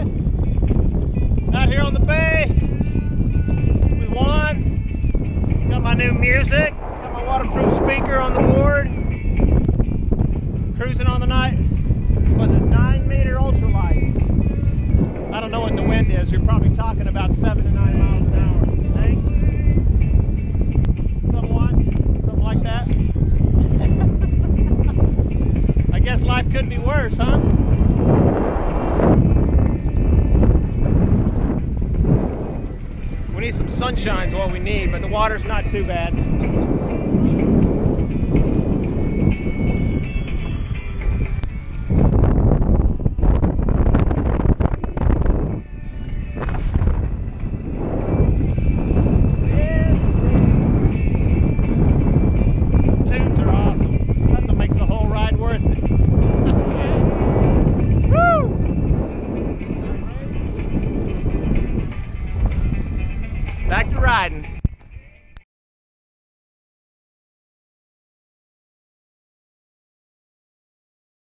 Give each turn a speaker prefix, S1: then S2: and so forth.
S1: Out here on the bay with Juan. Got my new music. Got my waterproof speaker on the board. Cruising on the night. Was it 9-meter ultralights? I don't know what the wind is. You're probably talking about 7 to 9 miles an hour. Hey? Something what? Something like that? I guess life could be worse, huh? We need some sunshine is what we need, but the water's not too bad. Tunes are awesome. That's what makes the whole ride worth it. Woo! Back to riding.